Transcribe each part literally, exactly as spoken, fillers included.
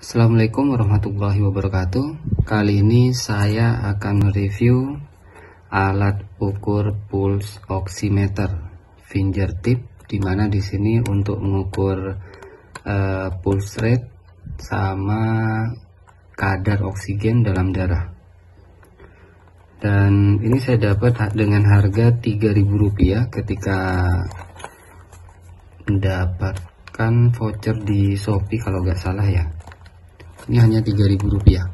Assalamualaikum warahmatullahi wabarakatuh. Kali ini saya akan mereview alat ukur pulse oximeter fingertip, dimana di sini untuk mengukur uh, pulse rate sama kadar oksigen dalam darah. Dan ini saya dapat dengan harga tiga ribu rupiah ketika mendapatkan voucher di Shopee kalau nggak salah ya. Ini hanya tiga ribu rupiah.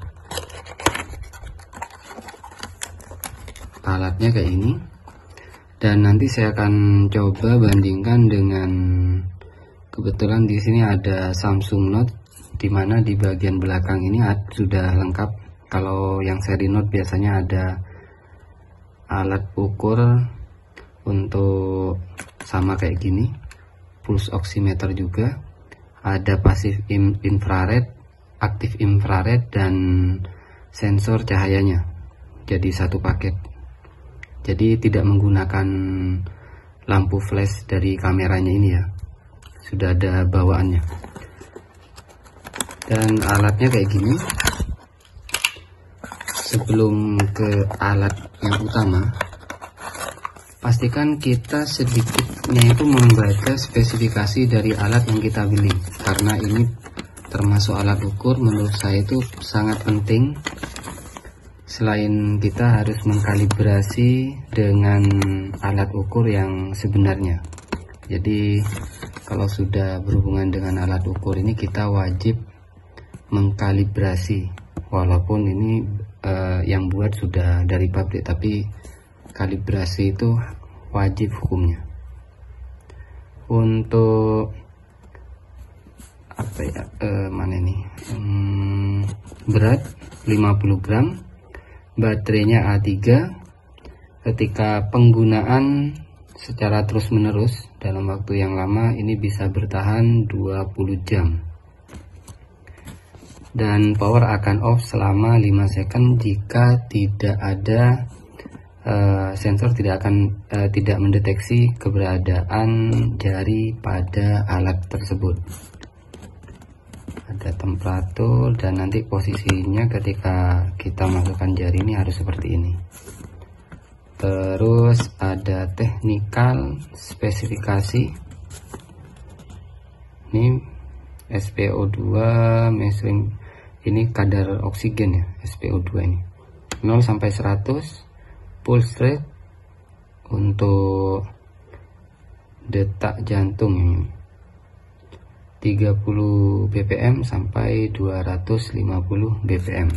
Alatnya kayak ini. Dan nanti saya akan coba bandingkan dengan, kebetulan di sini ada Samsung Note, dimana di bagian belakang ini sudah lengkap. Kalau yang seri Note biasanya ada alat ukur untuk sama kayak gini, pulse oximeter juga, ada pasif infrared, aktif infrared, dan sensor cahayanya, jadi satu paket. Jadi tidak menggunakan lampu flash dari kameranya ini ya, sudah ada bawaannya. Dan alatnya kayak gini. Sebelum ke alat yang utama, pastikan kita sedikitnya itu membaca spesifikasi dari alat yang kita beli, karena ini termasuk alat ukur. Menurut saya itu sangat penting. Selain kita harus mengkalibrasi dengan alat ukur yang sebenarnya, jadi kalau sudah berhubungan dengan alat ukur ini kita wajib mengkalibrasi. Walaupun ini eh, yang buat sudah dari pabrik, tapi kalibrasi itu wajib hukumnya. Untuk apa ya, eh, mana ini, hmm, berat lima puluh gram, baterainya A tiga. Ketika penggunaan secara terus menerus dalam waktu yang lama, ini bisa bertahan dua puluh jam, dan power akan off selama lima second jika tidak ada uh, sensor tidak akan uh, tidak mendeteksi keberadaan jari pada alat tersebut. Ada temperatur, dan nanti posisinya ketika kita masukkan jari ini harus seperti ini. Terus ada technical spesifikasi. Ini S P O dua measuring, ini kadar oksigen ya, S P O dua ini nol sampai seratus. Pulse rate untuk detak jantung ini tiga puluh B P M sampai dua ratus lima puluh B P M.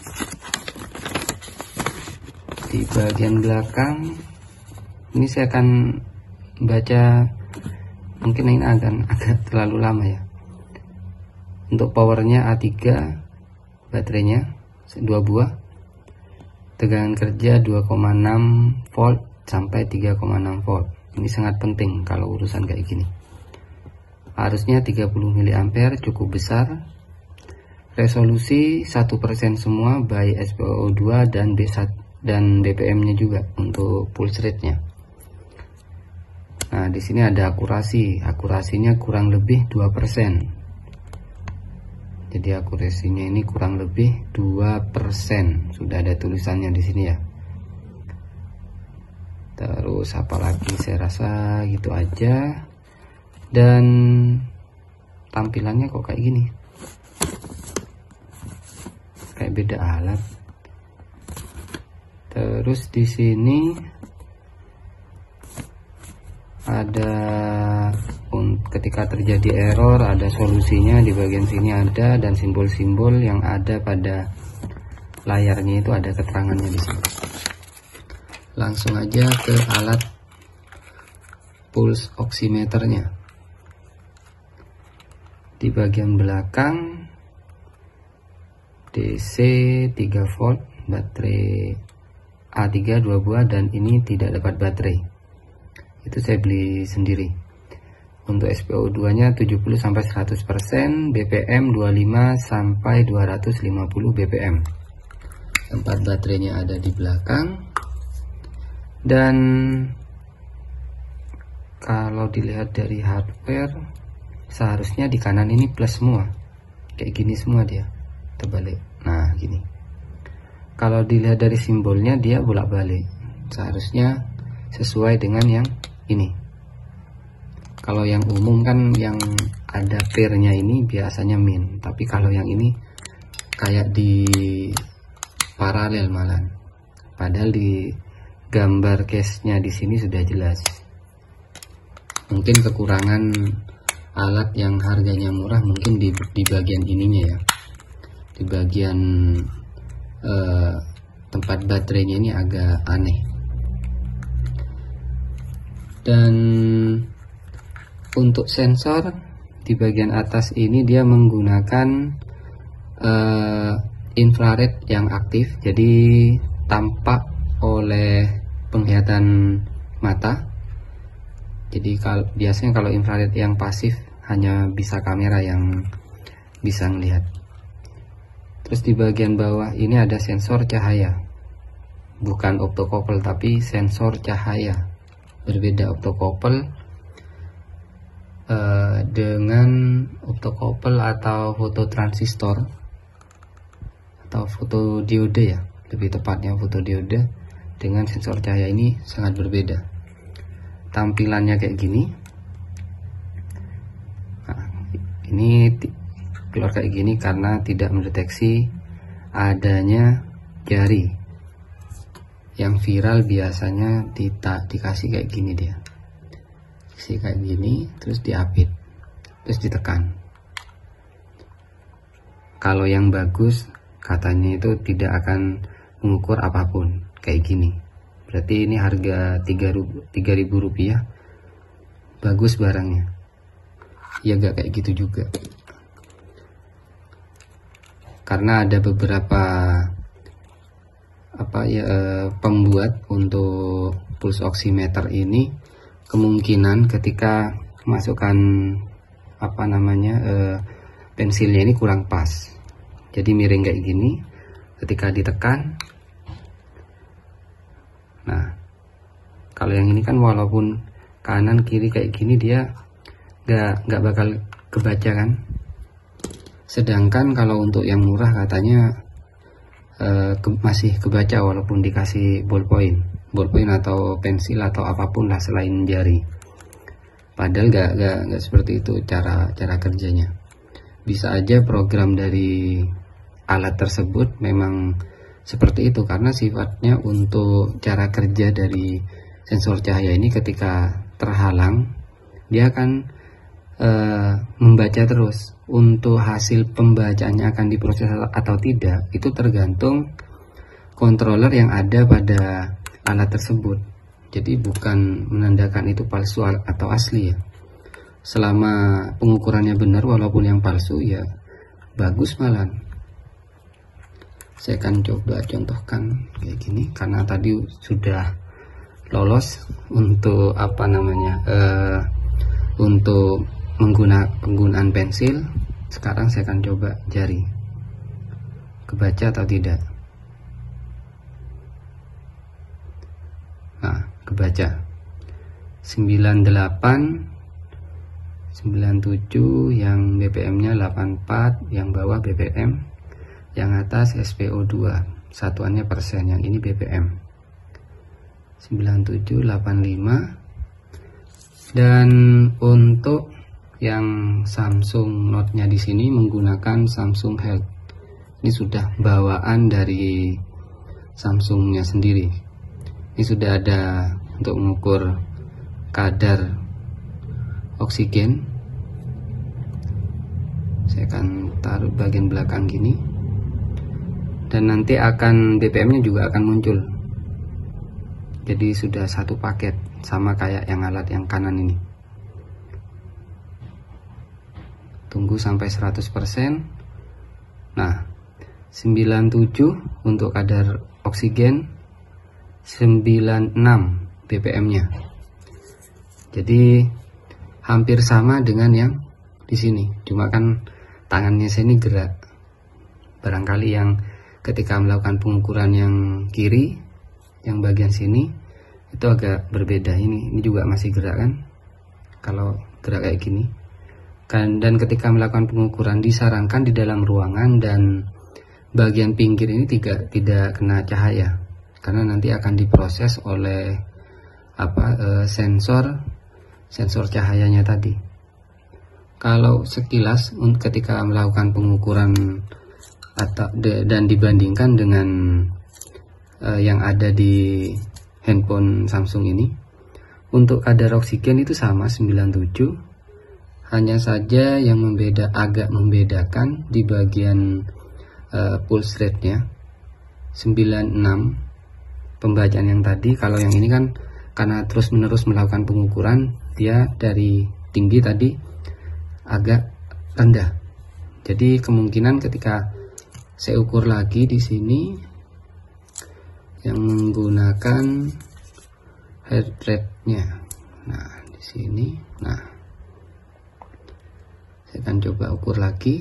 Di bagian belakang ini saya akan baca, mungkin ini akan agak terlalu lama ya. Untuk powernya A tiga, baterainya dua buah, tegangan kerja dua koma enam volt sampai tiga koma enam volt. Ini sangat penting kalau urusan kayak gini. Harusnya tiga puluh miliampere, cukup besar. Resolusi satu persen semua by S P O dua dan B satu dan B P M-nya juga untuk pulse rate-nya. Nah, di sini ada akurasi. Akurasinya kurang lebih dua persen. Jadi akurasinya ini kurang lebih dua persen. Sudah ada tulisannya di sini ya. Terus apalagi, saya rasa gitu aja. Dan tampilannya kok kayak gini, kayak beda alat. Terus di sini ada ketika terjadi error, ada solusinya di bagian sini ada, dan simbol-simbol yang ada pada layarnya itu ada keterangannya di sini. Langsung aja ke alat pulse oximeternya. Di bagian belakang D C tiga volt, baterai A tiga dua buah, dan ini tidak dapat baterai. Itu saya beli sendiri. Untuk S P O dua nya tujuh puluh sampai seratus persen, B P M dua puluh lima sampai dua ratus lima puluh B P M. Tempat baterainya ada di belakang. Dan kalau dilihat dari hardware, seharusnya di kanan ini plus semua. kayak gini semua dia terbalik. Nah gini, kalau dilihat dari simbolnya dia bolak-balik, seharusnya sesuai dengan yang ini. Kalau yang umum kan yang ada pairnya ini biasanya min, tapi kalau yang ini kayak di paralel malah, padahal di gambar case-nya di sini sudah jelas. Mungkin kekurangan alat yang harganya murah mungkin di, di bagian ininya ya, di bagian eh, tempat baterainya ini agak aneh. Dan untuk sensor di bagian atas ini dia menggunakan uh, infrared yang aktif, jadi tampak oleh penglihatan mata. Jadi kalau biasanya kalau infrared yang pasif hanya bisa kamera yang bisa melihat. Terus di bagian bawah ini ada sensor cahaya, bukan optocouple tapi sensor cahaya. Berbeda optocouple uh, dengan optocouple atau fototransistor atau fotodiode ya, lebih tepatnya fotodiode, dengan sensor cahaya ini sangat berbeda. Tampilannya kayak gini. Nah, ini keluar kayak gini karena tidak mendeteksi adanya jari. Yang viral biasanya dita, dikasih kayak gini dia, dikasih kayak gini, terus diapit, terus ditekan. Kalau yang bagus katanya itu tidak akan mengukur apapun kayak gini. Berarti ini harga tiga ribu rupiah, bagus barangnya. Ya gak kayak gitu juga, karena ada beberapa apa ya eh, pembuat untuk pulse oximeter ini kemungkinan ketika masukkan apa namanya eh, pensilnya ini kurang pas, jadi miring kayak gini ketika ditekan. Nah kalau yang ini kan walaupun kanan kiri kayak gini dia nggak nggak bakal kebaca kan, sedangkan kalau untuk yang murah katanya Uh, ke, masih kebaca walaupun dikasih ballpoint, ballpoint atau pensil atau apapun lah selain jari. Padahal gak, gak, gak seperti itu cara cara kerjanya. Bisa aja program dari alat tersebut memang seperti itu, karena sifatnya untuk cara kerja dari sensor cahaya ini ketika terhalang dia akan uh, membaca terus. Untuk hasil pembacaannya akan diproses atau tidak itu tergantung controller yang ada pada alat tersebut. Jadi bukan menandakan itu palsu atau asli ya. Selama pengukurannya benar walaupun yang palsu ya bagus malah. Saya akan coba contohkan kayak gini karena tadi sudah lolos untuk apa namanya uh, untuk menggunakan penggunaan pensil. Sekarang saya akan coba jari, kebaca atau tidak. Nah kebaca sembilan puluh delapan, sembilan puluh tujuh, yang B P M nya delapan puluh empat, yang bawah B P M, yang atas S P O dua, satuannya persen, yang ini B P M. Sembilan puluh tujuh, delapan puluh lima. Dan untuk yang Samsung Note-nya di sini menggunakan Samsung Health. Ini sudah bawaan dari Samsung-nya sendiri. Ini sudah ada untuk mengukur kadar oksigen. Saya akan taruh bagian belakang gini. Dan nanti akan B P M-nya juga akan muncul. Jadi sudah satu paket sama kayak yang alat yang kanan ini. Tunggu sampai seratus persen. Nah sembilan puluh tujuh untuk kadar oksigen, sembilan puluh enam B P M nya. Jadi hampir sama dengan yang di sini, cuma kan tangannya saya ini gerak. Barangkali yang ketika melakukan pengukuran yang kiri, yang bagian sini itu agak berbeda. Ini ini juga masih gerak kan, kalau gerak kayak gini. kan, dan ketika melakukan pengukuran disarankan di dalam ruangan dan bagian pinggir ini tidak tidak kena cahaya karena nanti akan diproses oleh apa e, sensor sensor cahayanya tadi. Kalau sekilas ketika melakukan pengukuran atau de, dan dibandingkan dengan e, yang ada di handphone Samsung ini, untuk kadar oksigen itu sama sembilan puluh tujuh, hanya saja yang membeda agak membedakan di bagian uh, pulse rate-nya sembilan puluh enam pembacaan yang tadi. Kalau yang ini kan karena terus-menerus melakukan pengukuran, dia dari tinggi tadi agak rendah. Jadi kemungkinan ketika saya ukur lagi di sini yang menggunakan heart rate-nya. Nah, di sini. Nah, saya akan coba ukur lagi.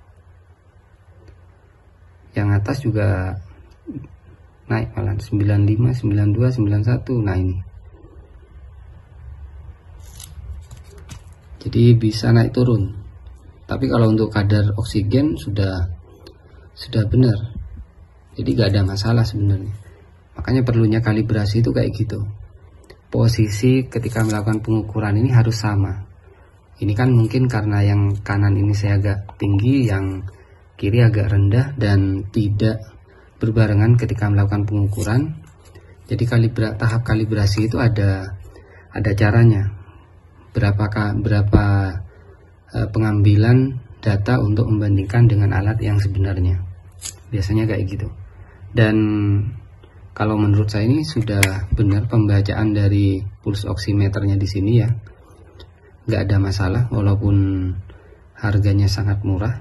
Yang atas juga naik malah sembilan puluh lima, sembilan puluh dua, sembilan puluh satu. Nah, ini. Jadi bisa naik turun. Tapi kalau untuk kadar oksigen sudah sudah benar. Jadi gak ada masalah sebenarnya. Makanya perlunya kalibrasi itu kayak gitu. Posisi ketika melakukan pengukuran ini harus sama. Ini kan mungkin karena yang kanan ini saya agak tinggi, yang kiri agak rendah dan tidak berbarengan ketika melakukan pengukuran. Jadi kalibra, tahap kalibrasi itu ada ada caranya. Berapa berapa eh, pengambilan data untuk membandingkan dengan alat yang sebenarnya. Biasanya kayak gitu. Dan kalau menurut saya ini sudah benar pembacaan dari pulse oximeternya di sini ya, nggak ada masalah walaupun harganya sangat murah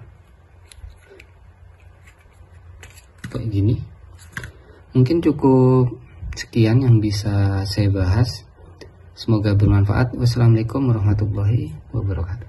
kayak gini. Mungkin cukup sekian yang bisa saya bahas, semoga bermanfaat. Wassalamualaikum warahmatullahi wabarakatuh.